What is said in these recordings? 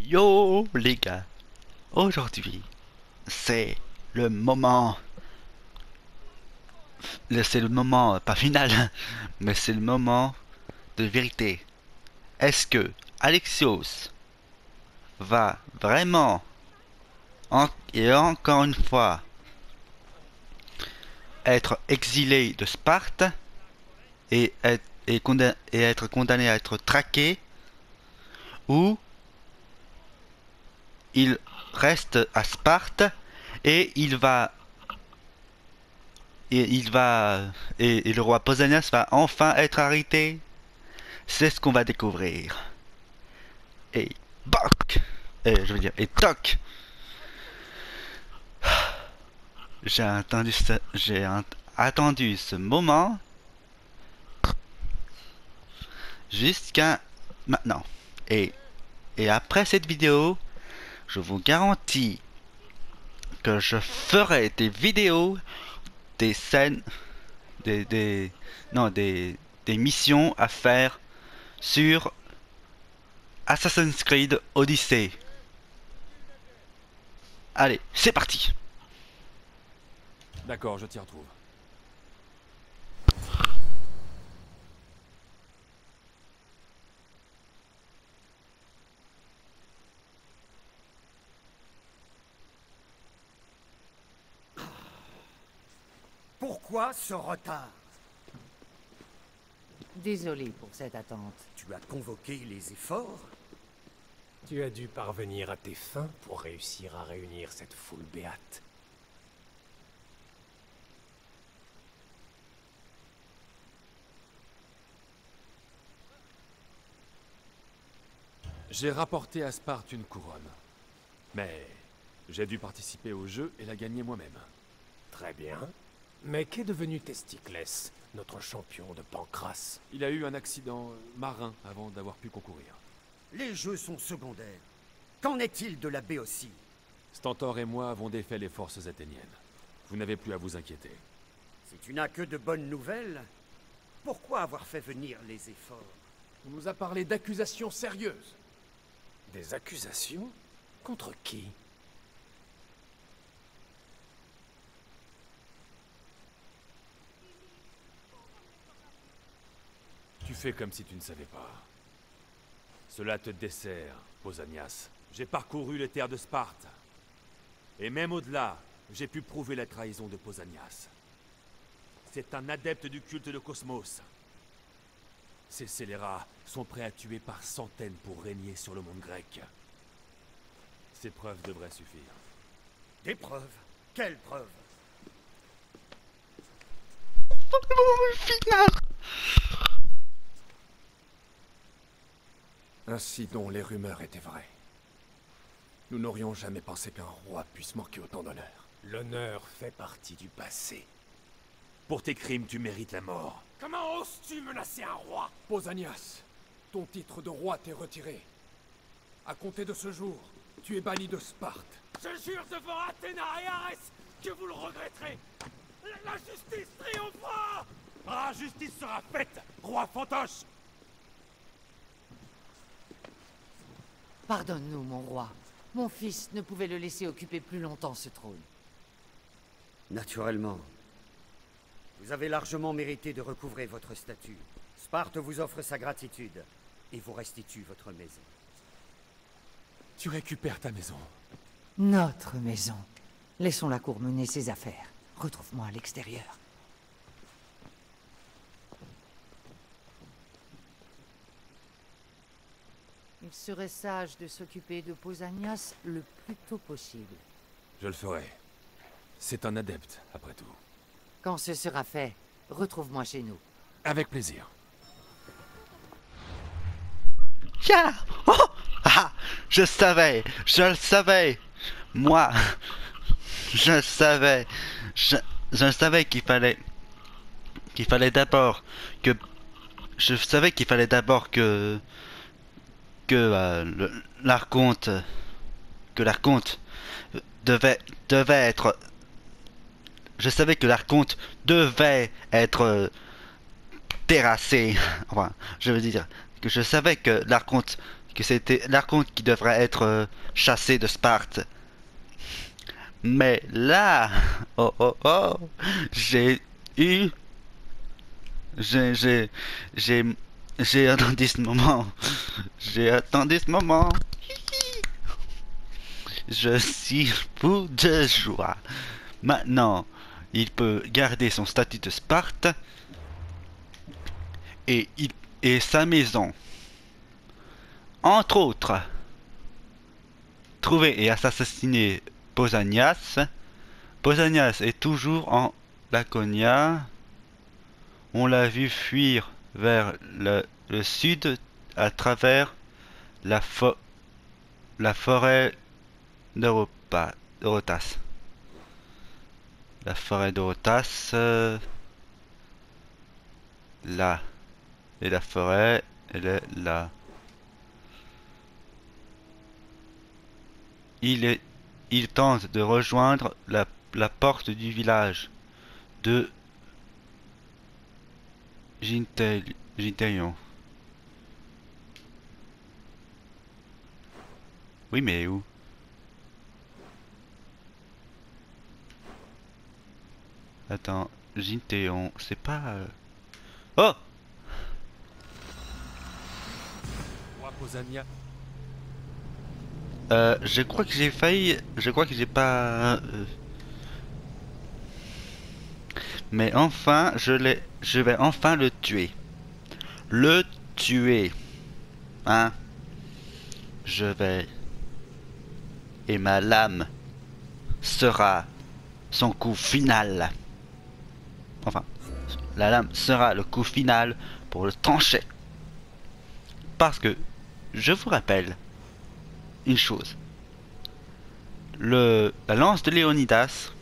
Yo les gars, aujourd'hui c'est le moment, c'est le moment pas final, mais c'est le moment de vérité. Est-ce que Alexios va vraiment et encore une fois être exilé de Sparte et être condamné à être traqué, ou il reste à Sparte et il va et le roi Pausanias va enfin être arrêté. C'est ce qu'on va découvrir. Et boc, je veux dire, et toc. Attendu ce moment jusqu'à maintenant. Et, et après cette vidéo, je vous garantis que je ferai des vidéos, des scènes, des, non, des missions à faire sur Assassin's Creed Odyssey. Allez, c'est parti. D'accord, je t'y retrouve. Pourquoi ce retard? Désolé pour cette attente. Tu as convoqué les efforts? Tu as dû parvenir à tes fins pour réussir à réunir cette foule béate. J'ai rapporté à Sparte une couronne. Mais j'ai dû participer au jeu et la gagner moi-même. Très bien. Mais qu'est devenu Testiclès, notre champion de Pancrace? Il a eu un accident marin avant d'avoir pu concourir. Les jeux sont secondaires. Qu'en est-il de la Béotie? Stentor et moi avons défait les forces athéniennes. Vous n'avez plus à vous inquiéter. Si tu n'as que de bonnes nouvelles, pourquoi avoir fait venir les efforts? On nous a parlé d'accusations sérieuses. Des accusations? Contre qui? Tu fais comme si tu ne savais pas. Cela te dessert, Pausanias. J'ai parcouru les terres de Sparte. Et même au-delà, j'ai pu prouver la trahison de Pausanias. C'est un adepte du culte de Cosmos. Ces scélérats sont prêts à tuer par centaines pour régner sur le monde grec. Ces preuves devraient suffire. Des preuves? Quelles preuves? Ainsi donc les rumeurs étaient vraies. Nous n'aurions jamais pensé qu'un roi puisse manquer autant d'honneur. L'honneur fait partie du passé. Pour tes crimes, tu mérites la mort. Comment oses-tu menacer un roi? Pausanias, ton titre de roi t'est retiré. À compter de ce jour, tu es banni de Sparte. Je jure devant Athéna et Arès que vous le regretterez. La justice triomphera. La justice sera faite, roi fantoche. Pardonne-nous, mon roi. Mon fils ne pouvait le laisser occuper plus longtemps ce trône. Naturellement. Vous avez largement mérité de recouvrer votre statut. Sparte vous offre sa gratitude et vous restitue votre maison. Tu récupères ta maison. Notre maison. Laissons la cour mener ses affaires. Retrouve-moi à l'extérieur. Il serait sage de s'occuper de Pausanias le plus tôt possible. Je le ferai. C'est un adepte, après tout. Quand ce sera fait, retrouve-moi chez nous. Avec plaisir. Tiens. Oh, ah, je le savais. Moi, je savais. Je savais qu'il fallait d'abord que je savais qu'il fallait d'abord que l'archonte devait être. Je savais que l'archonte devait être terrassé. Enfin, je veux dire que je savais que l'archonte que c'était l'archonte qui devrait être chassé de Sparte. Mais là, oh oh oh, j'ai eu, j'ai, j'ai, j'ai attendu ce moment. J'ai attendu ce moment. Je suis fou de joie. Maintenant, il peut garder son statut de Sparte et sa maison. Entre autres, trouver et assassiner Pausanias. Pausanias est toujours en Laconia. On l'a vu fuir vers le sud à travers la forêt d'Eurotas. La forêt d'Eurotas, là. Et la forêt, elle est là. Il tente de rejoindre la porte du village de Gintelion. Oui, mais où? Attends, Gintelion, c'est pas... Oh! Roi Pausania. Je crois que j'ai failli... Je crois que j'ai pas... Mais enfin, je vais enfin le tuer. Le tuer. Hein? Je vais... Et ma lame sera son coup final. Enfin, la lame sera le coup final pour le trancher. Parce que, je vous rappelle une chose. La lance de Léonidas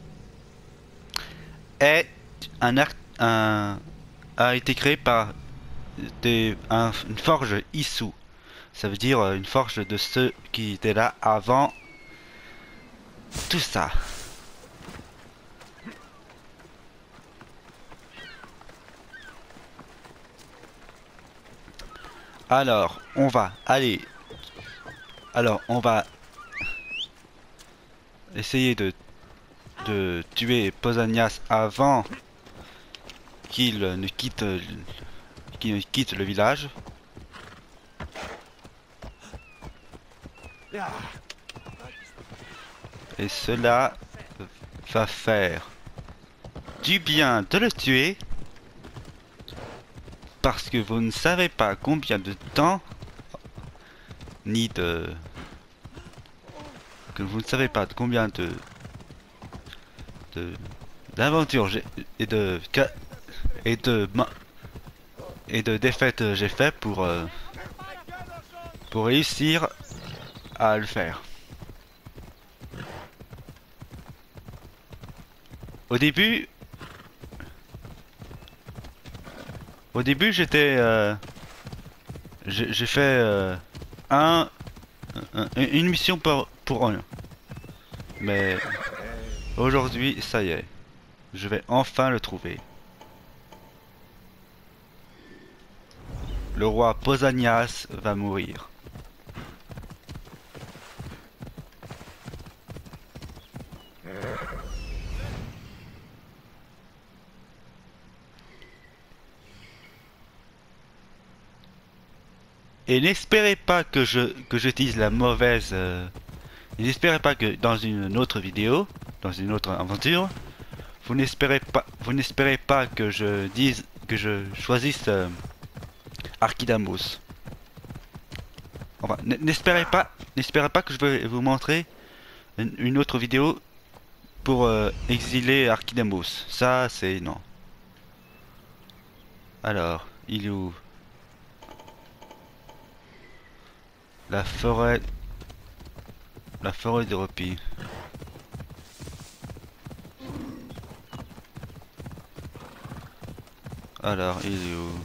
est a été créée par une forge Issou. Ça veut dire une forge de ceux qui étaient là avant tout ça. Alors, on va aller... Alors, on va essayer de tuer Pausanias avant qu'il ne quitte le village. Et cela va faire du bien de le tuer. Parce que vous ne savez pas combien de temps, ni de... que vous ne savez pas combien d'aventures et de défaites j'ai fait pour réussir à le faire. Au début, j'étais, j'ai fait une mission pour un. Mais aujourd'hui, ça y est, je vais enfin le trouver. Le roi Pausanias va mourir. Et n'espérez pas que j'utilise la mauvaise... N'espérez pas que dans une autre vidéo, dans une autre aventure, vous n'espérez pas que je choisisse Archidamos. Enfin, n'espérez pas que je vais vous montrer une autre vidéo pour exiler Archidamos. Ça, c'est non. Alors, il est où? La forêt d'Europie. Alors, il est où?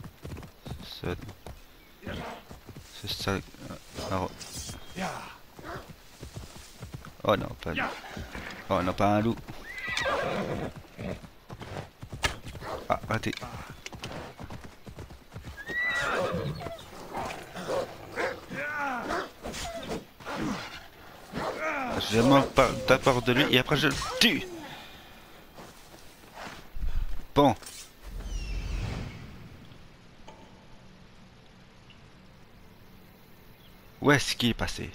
C'est ça. Alors... Oh non, pas... Oh non, pas un loup. Ah, raté. Je m'en d'abord de lui et après je le tue. Bon. Où est-ce qu'il est passé?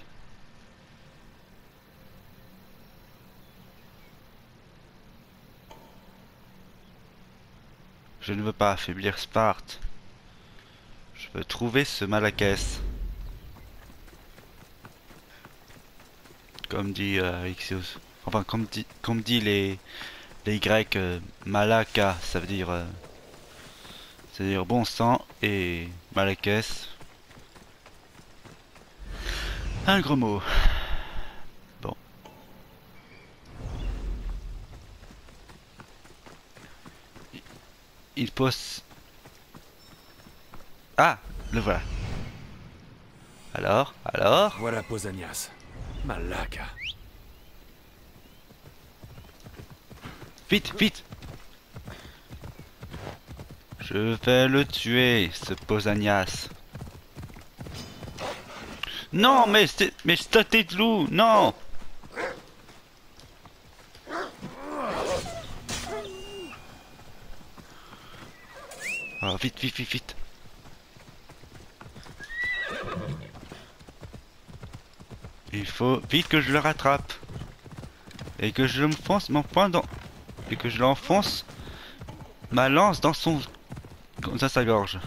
Je ne veux pas affaiblir Sparte. Je veux trouver ce Malakès. Comme dit Ixios. Enfin, comme dit les Grecs, Malaka, ça veut dire c'est-à-dire bon sang, et Malakès, un gros mot. Bon. Il pose... Ah, le voilà. Alors Voilà Pausanias. Malaka. Vite, vite! Je vais le tuer, ce Pausanias. Non, mais c'est tête de loup, non! Oh, vite, vite, vite, vite. Il faut vite que je le rattrape. Et que je me fonce mon poing dans... Et que je l'enfonce ma lance dans son... dans sa gorge.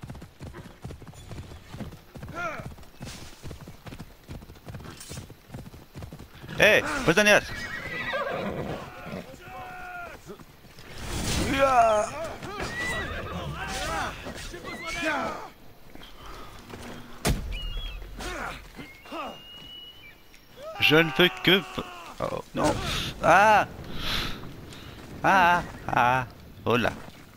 Hé, hey, Pausanias! Je ne veux que... Oh non. Ah. Ah. Ah. Oh là.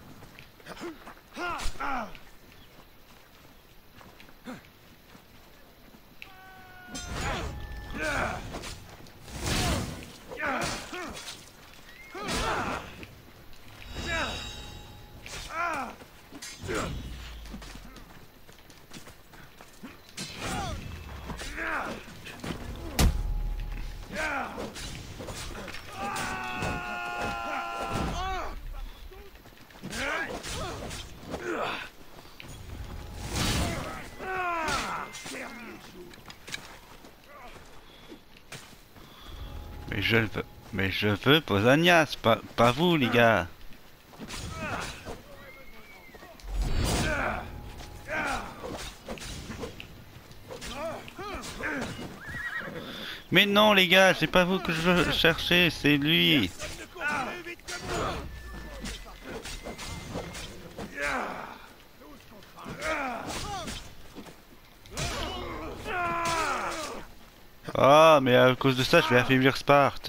Mais je veux Pausanias, pas vous les gars. Mais non les gars, c'est pas vous que je veux chercher, c'est lui. Ah, mais à cause de ça, je vais affaiblir Sparte.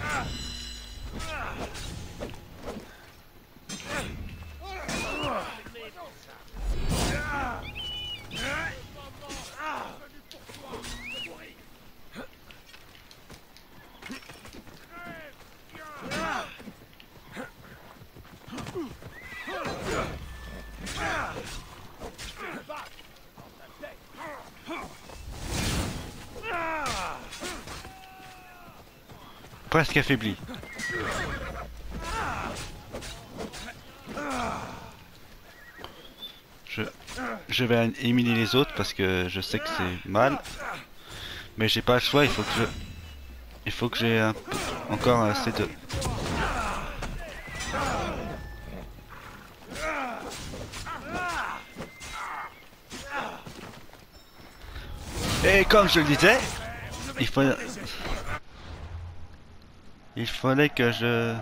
Presque affaibli. Je vais éliminer les autres parce que je sais que c'est mal. Mais j'ai pas le choix, il faut que j'ai encore assez de... Et comme je le disais, il fallait que je...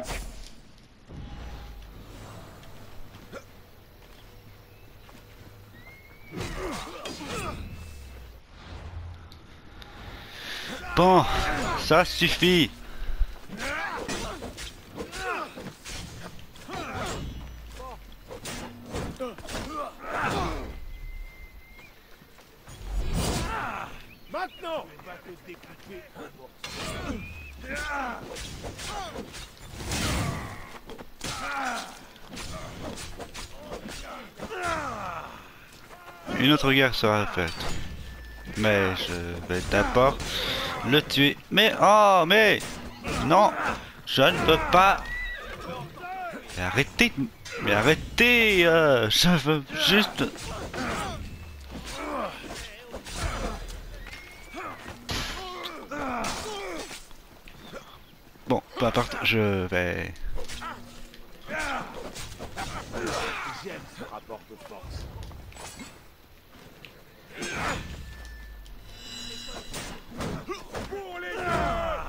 Bon, ça suffit. Maintenant, on va te découper. Une autre guerre sera faite. Mais je vais d'abord le tuer. Mais oh mais non, je ne peux pas. Mais arrêtez, mais arrêtez. Je veux juste. Bon, peu importe, je vais. J'aime ce rapport de force. Pour les gars!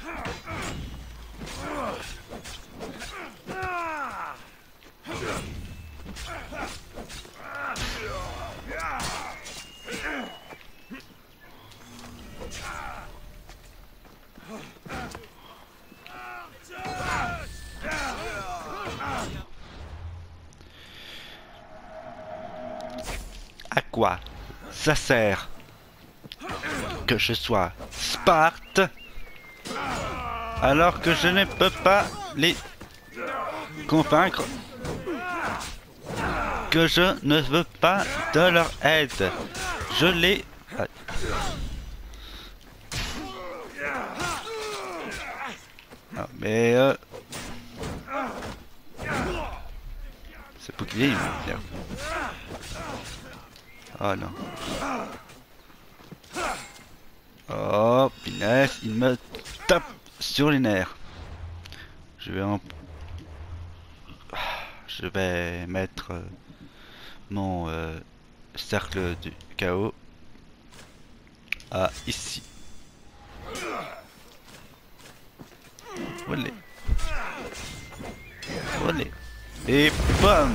À quoi ça sert que je sois Sparte alors que je ne peux pas les convaincre que je ne veux pas de leur aide. Je les... Ah, mais c'est bouclier, il me merde. Oh non. Oh, punaise, il me tape sur les nerfs. Je vais mettre mon cercle du chaos à ici. Voilà. Voilà. Et bam!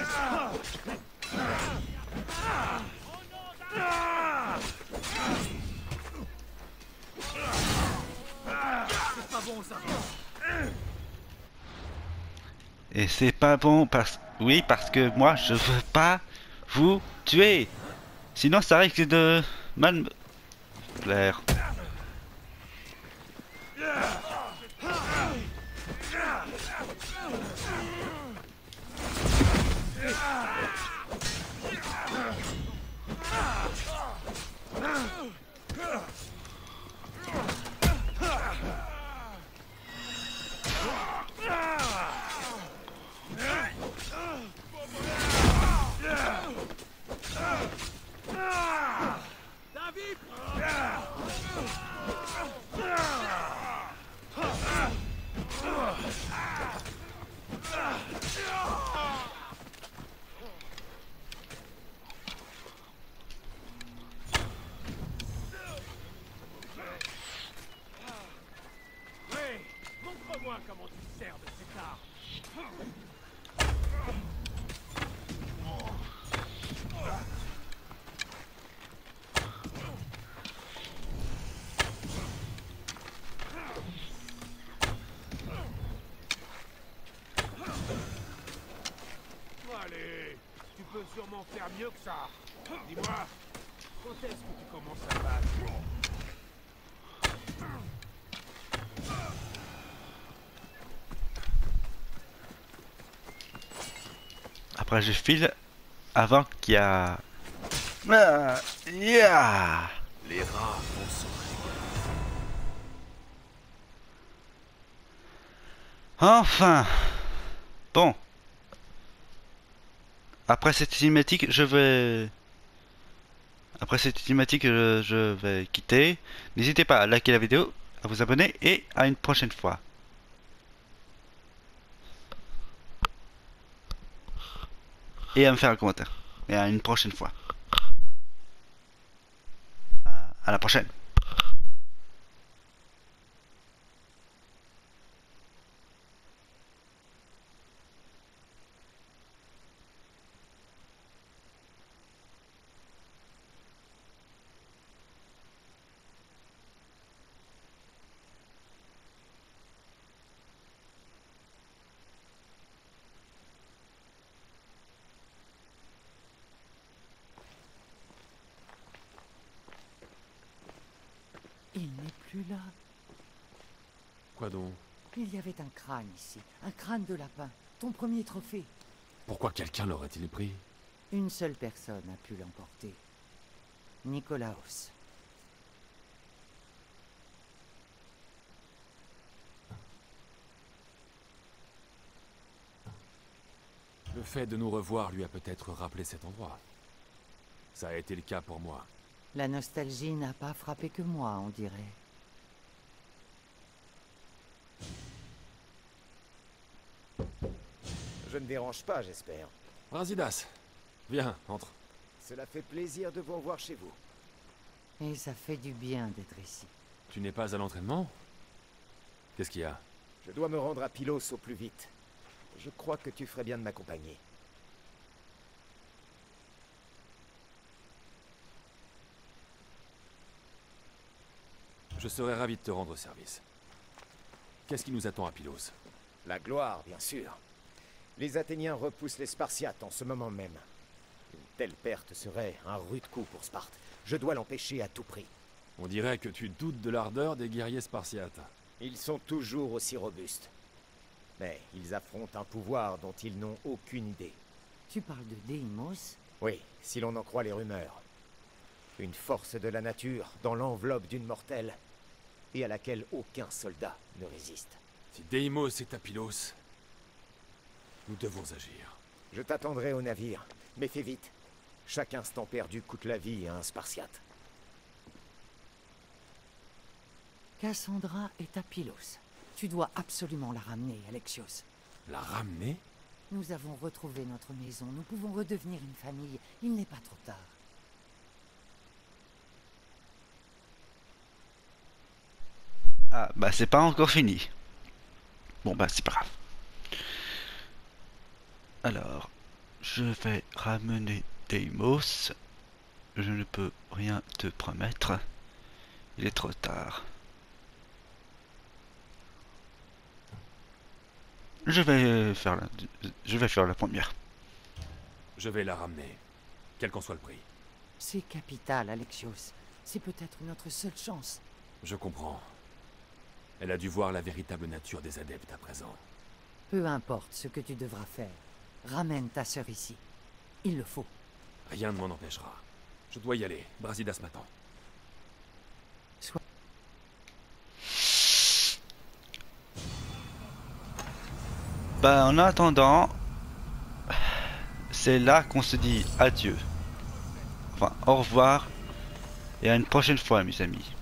Et c'est pas bon parce... Oui, parce que moi, je veux pas vous tuer. Sinon, ça risque de mal me plaire. Montre-moi comment tu te sers de cet art. Allez, tu peux sûrement faire mieux que ça. Dis-moi, quand est-ce que tu commences à battre? Après, je file avant qu'il y a... Ah, yeah. Les rats vont s'en Enfin. Bon. Après cette cinématique, je vais... Après cette cinématique, je vais quitter. N'hésitez pas à liker la vidéo, à vous abonner et à une prochaine fois. Et à me faire un commentaire. Et à une prochaine fois. À la prochaine. Il n'est plus là. Quoi donc? Il y avait un crâne ici, un crâne de lapin, ton premier trophée. Pourquoi quelqu'un l'aurait-il pris? Une seule personne a pu l'emporter. Nicolaos. fait de nous revoir lui a peut-être rappelé cet endroit. Ça a été le cas pour moi. La nostalgie n'a pas frappé que moi, on dirait. Je ne dérange pas, j'espère. Brasidas, viens, entre. Cela fait plaisir de vous revoir chez vous. Et ça fait du bien d'être ici. Tu n'es pas à l'entraînement? Qu'est-ce qu'il y a? Je dois me rendre à Pylos au plus vite. Je crois que tu ferais bien de m'accompagner. Je serais ravi de te rendre service. Qu'est-ce qui nous attend à Pylos? La gloire, bien sûr. Les Athéniens repoussent les Spartiates en ce moment même. Une telle perte serait un rude coup pour Sparte. Je dois l'empêcher à tout prix. On dirait que tu doutes de l'ardeur des guerriers spartiates. Ils sont toujours aussi robustes. Mais ils affrontent un pouvoir dont ils n'ont aucune idée. Tu parles de Deimos? Oui, si l'on en croit les rumeurs. Une force de la nature dans l'enveloppe d'une mortelle, et à laquelle aucun soldat ne résiste. Si Deimos est à Pylos, nous devons agir. Je t'attendrai au navire, mais fais vite. Chaque instant perdu coûte la vie à un Spartiate. Cassandra est à Pylos. Tu dois absolument la ramener, Alexios. La ramener? Nous avons retrouvé notre maison. Nous pouvons redevenir une famille. Il n'est pas trop tard. Ah, bah c'est pas encore fini. Bon, bah c'est pas grave. Alors, je vais ramener Deimos. Je ne peux rien te promettre. Il est trop tard. Je vais faire la première. Je vais la ramener, quel qu'en soit le prix. C'est capital, Alexios. C'est peut-être notre seule chance. Je comprends. Elle a dû voir la véritable nature des adeptes à présent. Peu importe ce que tu devras faire. Ramène ta sœur ici. Il le faut. Rien ne m'en empêchera. Je dois y aller. Brasidas m'attend. Bah en attendant, c'est là qu'on se dit adieu. Enfin, au revoir et à une prochaine fois, mes amis.